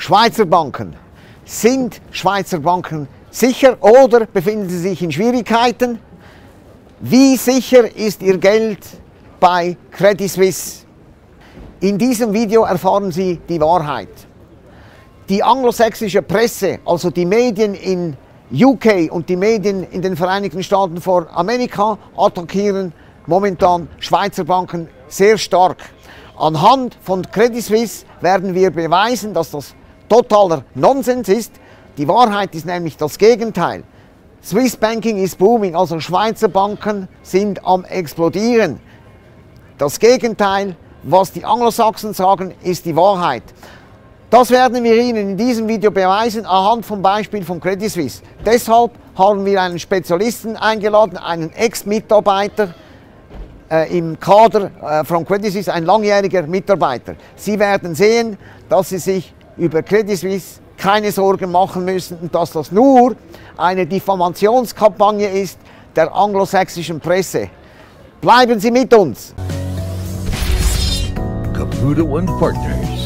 Schweizer Banken. Sind Schweizer Banken sicher oder befinden sie sich in Schwierigkeiten? Wie sicher ist Ihr Geld bei Credit Suisse? In diesem Video erfahren Sie die Wahrheit. Die anglosächsische Presse, also die Medien in UK und die Medien in den Vereinigten Staaten von Amerika, attackieren momentan Schweizer Banken sehr stark. Anhand von Credit Suisse werden wir beweisen, dass das totaler Nonsens ist. Die Wahrheit ist nämlich das Gegenteil. Swiss Banking ist booming, also Schweizer Banken sind am explodieren. Das Gegenteil, was die Anglosachsen sagen, ist die Wahrheit. Das werden wir Ihnen in diesem Video beweisen, anhand vom Beispiel von Credit Suisse. Deshalb haben wir einen Spezialisten eingeladen, einen Ex-Mitarbeiter im Kader von Credit Suisse, ein langjähriger Mitarbeiter. Sie werden sehen, dass Sie sich über Credit Suisse keine Sorgen machen müssen und dass das nur eine Diffamationskampagne ist der anglosächsischen Presse. Bleiben Sie mit uns! Caputo and Partners,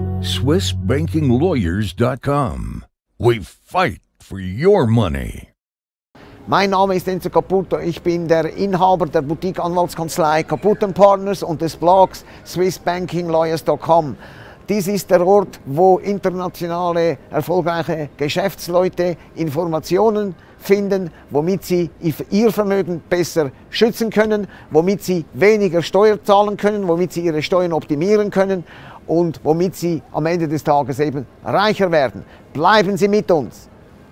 SwissBankingLawyers.com. We fight for your money. Mein Name ist Enzo Caputo, ich bin der Inhaber der Boutique-Anwaltskanzlei Caputo & Partners und des Blogs SwissBankingLawyers.com. Dies ist der Ort, wo internationale, erfolgreiche Geschäftsleute Informationen finden, womit sie ihr Vermögen besser schützen können, womit sie weniger Steuer zahlen können, womit sie ihre Steuern optimieren können und womit sie am Ende des Tages eben reicher werden. Bleiben Sie mit uns!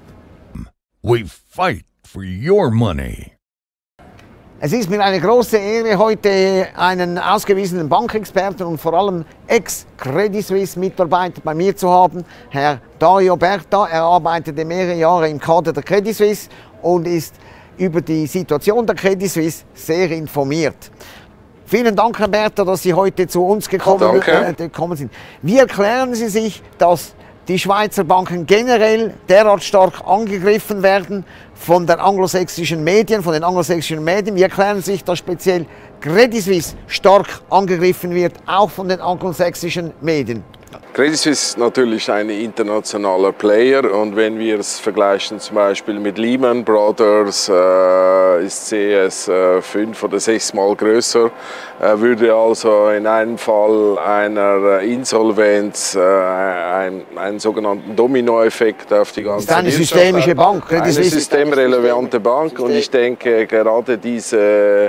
We fight for your money. Es ist mir eine große Ehre, heute einen ausgewiesenen Bankexperten und vor allem Ex-Credit Suisse-Mitarbeiter bei mir zu haben, Herr Dario Berta. Er arbeitete mehrere Jahre im Kader der Credit Suisse und ist über die Situation der Credit Suisse sehr informiert. Vielen Dank, Herr Berta, dass Sie heute zu uns gekommen sind. Wie erklären Sie sich, dass die Schweizer Banken generell derart stark angegriffen werden von den anglosächsischen Medien? Wie erklären Sie sich, dass speziell Credit Suisse stark angegriffen wird, auch von den anglosächsischen Medien? Credit Suisse ist natürlich ein internationaler Player und wenn wir es vergleichen zum Beispiel mit Lehman Brothers, ist CS 5 oder 6 Mal größer, würde also in einem Fall einer Insolvenz einen sogenannten Dominoeffekt auf die ganze Wirtschaft. Ist eine systemische Bank. Eine systemrelevante Bank und ich denke gerade diese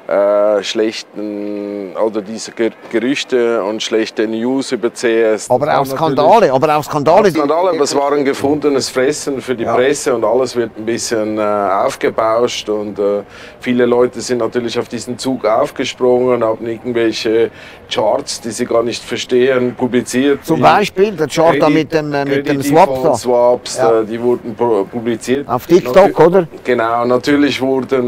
schlechten oder diese Gerüchte und schlechte News über CS. Aber auch Skandale. Aber es war ein gefundenes Fressen für die Presse und alles wird ein bisschen aufgebauscht und viele Leute sind natürlich auf diesen Zug aufgesprungen, haben irgendwelche Charts, die sie gar nicht verstehen, publiziert. Zum Beispiel der Chart da mit dem Swaps, die wurden publiziert. Auf TikTok, oder? Genau, natürlich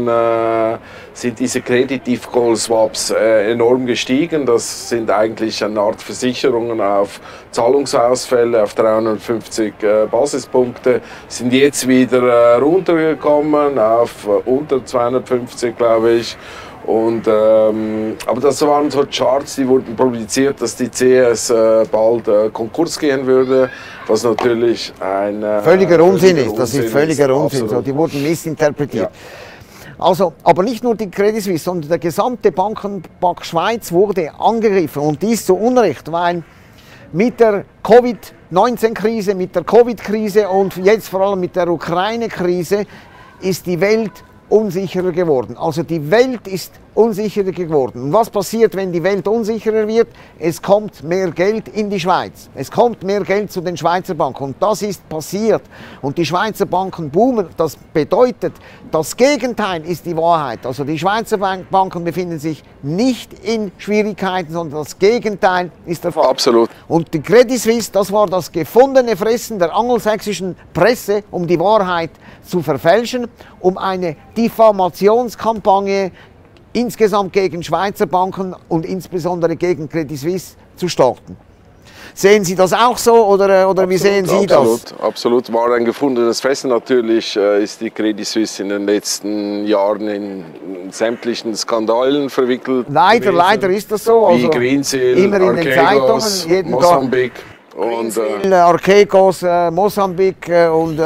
sind diese Credit Default Swaps enorm gestiegen. Das sind eigentlich eine Art Versicherungen auf Zahlungsausfälle auf 350 Basispunkte. Sind jetzt wieder runtergekommen auf unter 250, glaube ich. Und, aber das waren so Charts, die wurden publiziert, dass die CS bald Konkurs gehen würde, was natürlich ein völliger Unsinn ist. Das ist völliger Unsinn. So, die wurden missinterpretiert. Ja. Also, aber nicht nur die Credit Suisse, sondern der gesamte Bankenpark Schweiz wurde angegriffen und dies zu Unrecht, weil mit der Covid-19-Krise, mit der Covid-Krise und jetzt vor allem mit der Ukraine-Krise ist die Welt unsicherer geworden. Also die Welt ist unsicherer geworden. Und was passiert, wenn die Welt unsicherer wird? Es kommt mehr Geld in die Schweiz. Es kommt mehr Geld zu den Schweizer Banken. Und das ist passiert. Und die Schweizer Banken boomen. Das bedeutet, das Gegenteil ist die Wahrheit. Also die Schweizer Banken befinden sich nicht in Schwierigkeiten, sondern das Gegenteil ist der Fall. Absolut. Und die Credit Suisse, das war das gefundene Fressen der angelsächsischen Presse, um die Wahrheit zu verfälschen, um eine Diffamationskampagne insgesamt gegen Schweizer Banken und insbesondere gegen Credit Suisse zu starten. Sehen Sie das auch so oder absolut, wie sehen Sie das? Absolut, war ein gefundenes Fressen. Natürlich ist die Credit Suisse in den letzten Jahren in sämtlichen Skandalen verwickelt. Leider ist das so. Wie Greensill, immer in den Zeitungen, Mosambik. Und Archegos, Mosambik und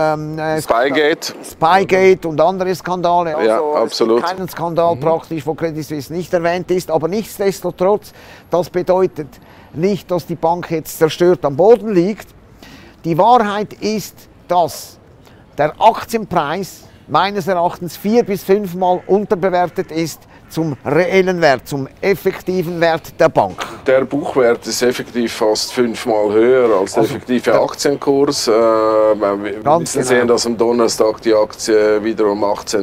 Spygate und andere Skandale. Also, ja, absolut. Es gibt keinen Skandal praktisch, wo Credit Suisse nicht erwähnt ist. Aber nichtsdestotrotz, das bedeutet nicht, dass die Bank jetzt zerstört am Boden liegt. Die Wahrheit ist, dass der Aktienpreis meines Erachtens 4- bis 5-mal unterbewertet ist zum reellen Wert, zum effektiven Wert der Bank. Der Buchwert ist effektiv fast 5-mal höher als der effektive Aktienkurs. Wir müssen sehen, dass am Donnerstag die Aktie wiederum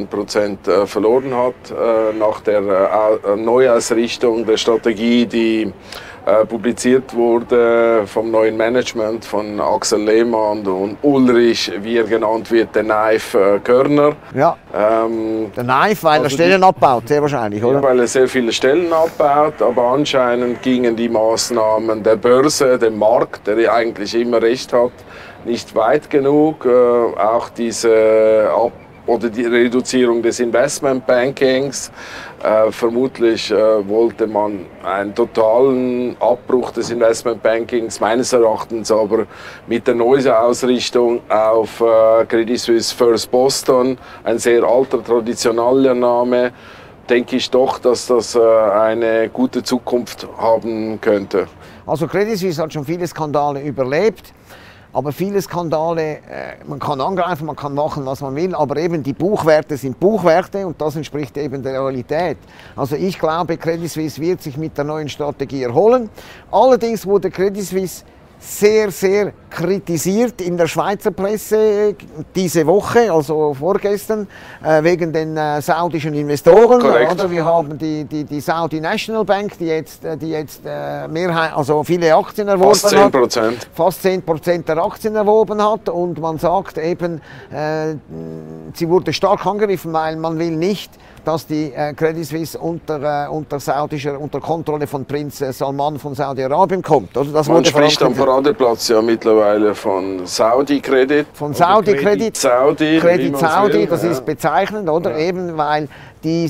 18% verloren hat nach der Neuausrichtung der Strategie, die publiziert wurde vom neuen Management von Axel Lehmann und Ulrich, wie er genannt wird, der Knife Körner. Ja, der Knife, weil er Stellen abbaut, sehr wahrscheinlich, oder? Ja, weil er sehr viele Stellen abbaut, aber anscheinend gingen die Maßnahmen der Börse, dem Markt, der ja eigentlich immer recht hat, nicht weit genug. Auch diese oder die Reduzierung des Investmentbankings. Vermutlich wollte man einen totalen Abbruch des Investmentbankings, meines Erachtens aber mit der Neuausrichtung auf Credit Suisse First Boston, ein sehr alter, traditioneller Name, denke ich doch, dass das eine gute Zukunft haben könnte. Also Credit Suisse hat schon viele Skandale überlebt. Aber viele Skandale, man kann angreifen, man kann machen, was man will, aber eben die Buchwerte sind Buchwerte und das entspricht eben der Realität. Also ich glaube, Credit Suisse wird sich mit der neuen Strategie erholen. Allerdings wurde Credit Suisse sehr, sehr kritisiert in der Schweizer Presse diese Woche, also vorgestern, wegen den saudischen Investoren. Oder? Wir haben die Saudi National Bank, die jetzt Mehrheit, also viele Aktien erworben hat. Fast 10% der Aktien erworben hat. Und man sagt eben, sie wurde stark angegriffen, weil man will nicht, dass die Credit Suisse unter Kontrolle von Prinz Salman von Saudi-Arabien kommt. Also das man spricht am Paradeplatz ja mittlerweile von Saudi-Kredit. Von Saudi-Kredit. Credit Saudi, das ist bezeichnend, oder? Ja. Eben weil die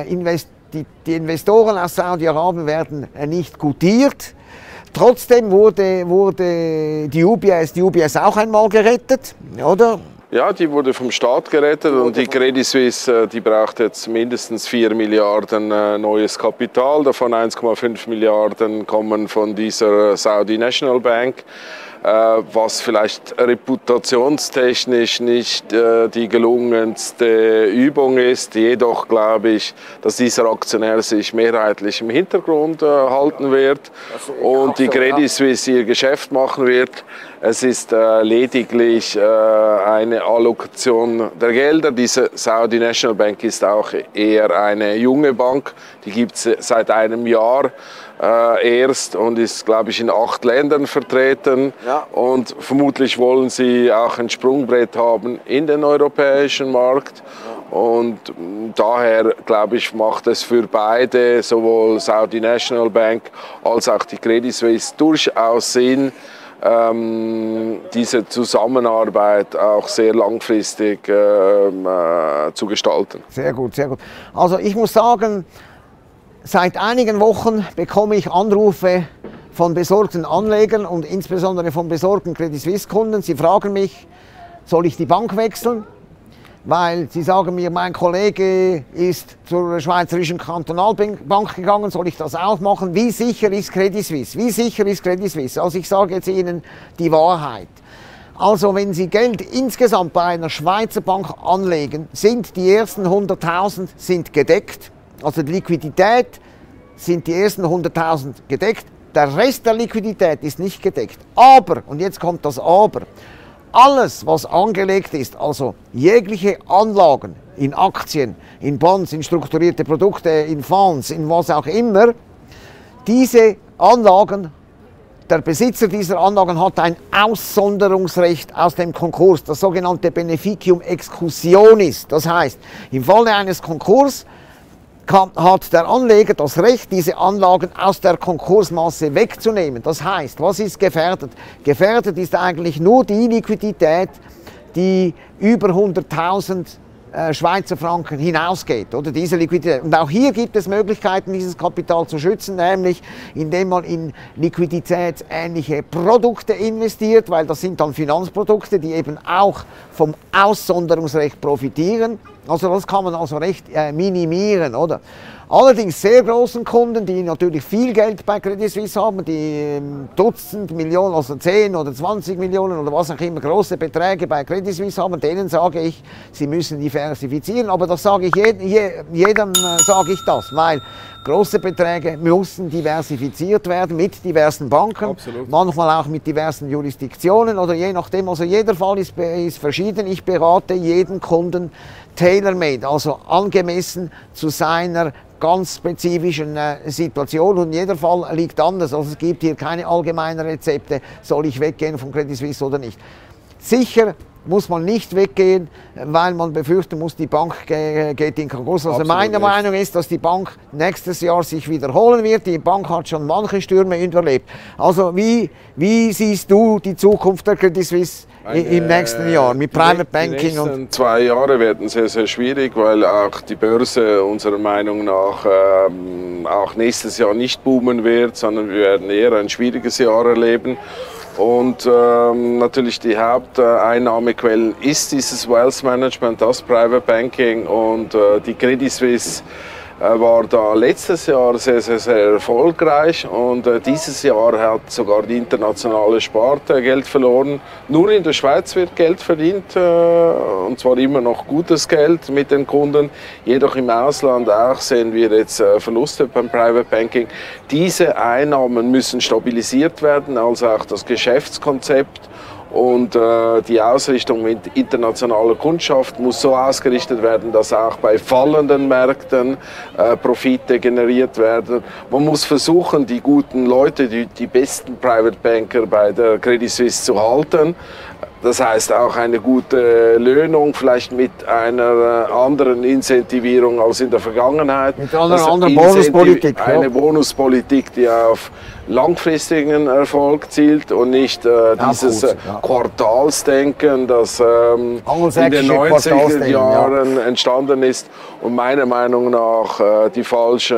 Investoren aus Saudi-Arabien werden nicht gutiert. Trotzdem wurde die UBS auch einmal gerettet, oder? Ja, die wurde vom Staat gerettet und die Credit Suisse, die braucht jetzt mindestens 4 Milliarden neues Kapital. Davon 1,5 Milliarden kommen von dieser Saudi National Bank, was vielleicht reputationstechnisch nicht die gelungenste Übung ist. Jedoch glaube ich, dass dieser Aktionär sich mehrheitlich im Hintergrund halten wird und die Credit Suisse ihr Geschäft machen wird. Es ist lediglich eine Allokation der Gelder. Diese Saudi National Bank ist auch eher eine junge Bank. Die gibt es seit einem Jahr erst und ist, glaube ich, in 8 Ländern vertreten. Ja. Und vermutlich wollen sie auch ein Sprungbrett haben in den europäischen Markt. Ja. Und daher, glaube ich, macht es für beide, sowohl Saudi National Bank als auch die Credit Suisse, durchaus Sinn, diese Zusammenarbeit auch sehr langfristig zu gestalten. Sehr gut, sehr gut. Also ich muss sagen, seit einigen Wochen bekomme ich Anrufe von besorgten Anlegern und insbesondere von besorgten Credit Suisse Kunden. Sie fragen mich, soll ich die Bank wechseln? Weil sie sagen mir, mein Kollege ist zur Schweizerischen Kantonalbank gegangen, soll ich das auch machen? Wie sicher ist Credit Suisse? Wie sicher ist Credit Suisse? Also ich sage jetzt Ihnen die Wahrheit. Also wenn Sie Geld insgesamt bei einer Schweizer Bank anlegen, sind die ersten 100.000 sind gedeckt. Also die Liquidität sind die ersten 100.000 gedeckt. Der Rest der Liquidität ist nicht gedeckt. Aber, und jetzt kommt das Aber, alles, was angelegt ist, also jegliche Anlagen in Aktien, in Bonds, in strukturierte Produkte, in Fonds, in was auch immer, diese Anlagen, der Besitzer dieser Anlagen hat ein Aussonderungsrecht aus dem Konkurs, das sogenannte Beneficium Exclusionis. Das heißt, im Falle eines Konkurs hat der Anleger das Recht, diese Anlagen aus der Konkursmasse wegzunehmen. Das heißt, was ist gefährdet? Gefährdet ist eigentlich nur die Liquidität, die über 100.000 Schweizer Franken hinausgeht, oder diese Liquidität. Und auch hier gibt es Möglichkeiten, dieses Kapital zu schützen, nämlich indem man in liquiditätsähnliche Produkte investiert, weil das sind dann Finanzprodukte, die eben auch vom Aussonderungsrecht profitieren. Also das kann man also recht minimieren, oder? Allerdings sehr großen Kunden, die natürlich viel Geld bei Credit Suisse haben, die Dutzend Millionen, also 10 oder 20 Millionen oder was auch immer, große Beträge bei Credit Suisse haben, denen sage ich, sie müssen diversifizieren. Aber das sage ich jedem sage ich das, weil große Beträge müssen diversifiziert werden mit diversen Banken, Absolut. Manchmal auch mit diversen Jurisdiktionen oder je nachdem. Also jeder Fall ist verschieden. Ich berate jeden Kunden tailor-made, also angemessen zu seiner ganz spezifischen Situation, und jeder Fall liegt anders. Also es gibt hier keine allgemeinen Rezepte, soll ich weggehen von Credit Suisse oder nicht. Sicher muss man nicht weggehen, weil man befürchten muss, die Bank geht in Konkurs. Also meine Meinung ist, dass die Bank nächstes Jahr sich wiederholen wird. Die Bank hat schon manche Stürme überlebt. Also wie siehst du die Zukunft der Credit Suisse im nächsten Jahr mit Private Banking? Die nächsten 2 Jahre werden sehr, sehr schwierig, weil auch die Börse unserer Meinung nach auch nächstes Jahr nicht boomen wird, sondern wir werden eher ein schwieriges Jahr erleben. Und natürlich die Haupteinnahmequellen ist dieses Wealth Management, das Private Banking, und die Credit Suisse war da letztes Jahr sehr, sehr, sehr erfolgreich, und dieses Jahr hat sogar die internationale Sparte Geld verloren. Nur in der Schweiz wird Geld verdient, und zwar immer noch gutes Geld mit den Kunden. Jedoch im Ausland auch sehen wir jetzt Verluste beim Private Banking. Diese Einnahmen müssen stabilisiert werden, also auch das Geschäftskonzept. Und die Ausrichtung mit internationaler Kundschaft muss so ausgerichtet werden, dass auch bei fallenden Märkten Profite generiert werden. Man muss versuchen, die guten Leute, die besten Private Banker bei der Credit Suisse zu halten. Das heißt auch eine gute Löhnung, vielleicht mit einer anderen Incentivierung als in der Vergangenheit. Mit einer anderen Bonuspolitik. Eine Bonuspolitik, die auf langfristigen Erfolg zielt und nicht dieses Quartalsdenken, das in den 90er Jahren entstanden ist und meiner Meinung nach die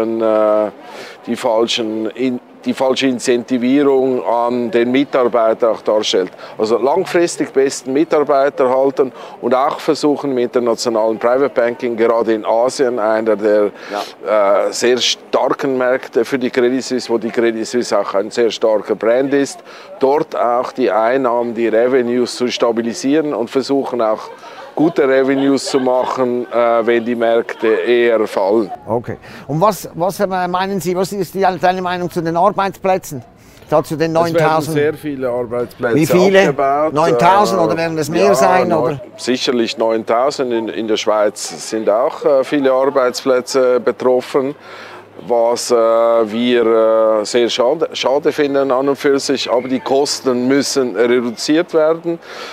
falsche Incentivierung an den Mitarbeiter auch darstellt. Also langfristig besten Mitarbeiter halten und auch versuchen, im internationalen Private Banking, gerade in Asien, einer der sehr starken Märkte für die Credit Suisse, wo die Credit Suisse auch ein sehr starker Brand ist, dort auch die Einnahmen, die Revenues zu stabilisieren und versuchen auch gute Revenues zu machen, wenn die Märkte eher fallen. Okay. Und was meinen Sie, was ist deine Meinung zu den Arbeitsplätzen? Zu den 9.000? Es werden sehr viele Arbeitsplätze Wie viele? abgebaut. 9.000 oder werden es mehr sein? Oder? Sicherlich 9.000. In der Schweiz sind auch viele Arbeitsplätze betroffen. Was wir sehr schade finden an und für sich, aber die Kosten müssen reduziert werden.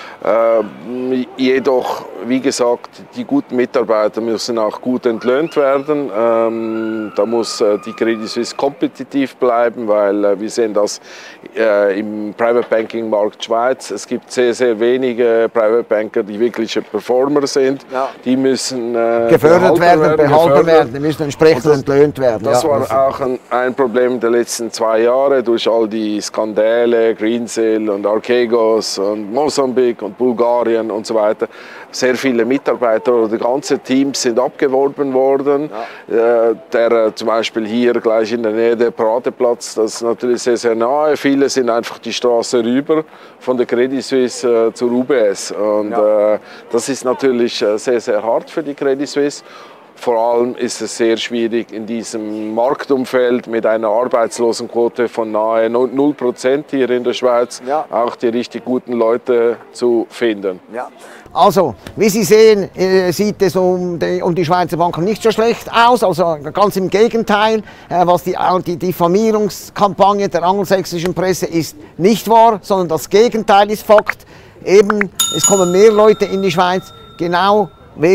Jedoch, wie gesagt, die guten Mitarbeiter müssen auch gut entlöhnt werden. Da muss die Credit Suisse kompetitiv bleiben, weil wir sehen das im Private Banking Markt Schweiz. Es gibt sehr, sehr wenige Private Banker, die wirkliche Performer sind. Ja. Die müssen gefördert werden, behalten werden, die müssen entsprechend entlöhnt werden. Das war auch ein Problem der letzten 2 Jahre durch all die Skandale, Greensill und Archegos und Mosambik und Bulgarien und so weiter. Sehr viele Mitarbeiter oder ganze Teams sind abgeworben worden. Ja. Zum Beispiel hier gleich in der Nähe der Paradeplatz, das ist natürlich sehr, sehr nahe. Viele sind einfach die Straße rüber von der Credit Suisse zur UBS. Und das ist natürlich sehr, sehr hart für die Credit Suisse. Vor allem ist es sehr schwierig in diesem Marktumfeld mit einer Arbeitslosenquote von nahe 0% hier in der Schweiz, auch die richtig guten Leute zu finden. Ja. Also, wie Sie sehen, sieht es um die Schweizer Banken nicht so schlecht aus. Also ganz im Gegenteil, was die Diffamierungskampagne der angelsächsischen Presse ist nicht wahr, sondern das Gegenteil ist Fakt. Eben, es kommen mehr Leute in die Schweiz, genau wegen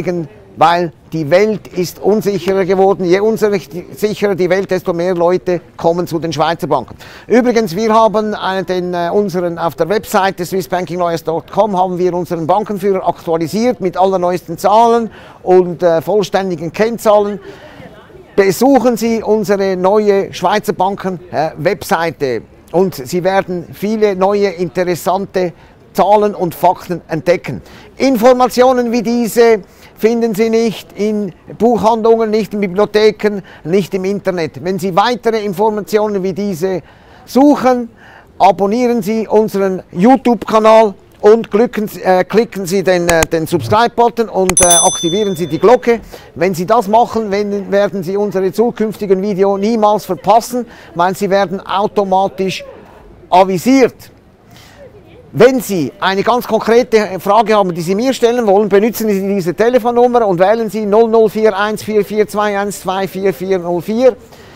weil die Welt ist unsicherer geworden. Je unsicherer die Welt, desto mehr Leute kommen zu den Schweizer Banken. Übrigens, wir haben auf der Webseite swissbankinglawyers.com haben wir unseren Bankenführer aktualisiert mit allerneuesten Zahlen und vollständigen Kennzahlen. Besuchen Sie unsere neue Schweizer Banken Webseite und Sie werden viele neue interessante Zahlen und Fakten entdecken. Informationen wie diese finden Sie nicht in Buchhandlungen, nicht in Bibliotheken, nicht im Internet. Wenn Sie weitere Informationen wie diese suchen, abonnieren Sie unseren YouTube-Kanal und klicken Sie den Subscribe-Button und aktivieren Sie die Glocke. Wenn Sie das machen, werden Sie unsere zukünftigen Videos niemals verpassen, weil sie werden automatisch avisiert. Wenn Sie eine ganz konkrete Frage haben, die Sie mir stellen wollen, benutzen Sie diese Telefonnummer und wählen Sie 0041 4421 24404.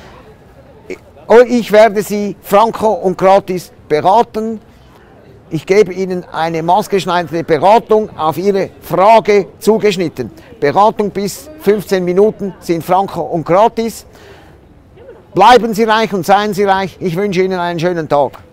Ich werde Sie franko und gratis beraten. Ich gebe Ihnen eine maßgeschneiderte Beratung auf Ihre Frage zugeschnitten. Beratung bis 15 Minuten sind franko und gratis. Bleiben Sie reich und seien Sie reich. Ich wünsche Ihnen einen schönen Tag.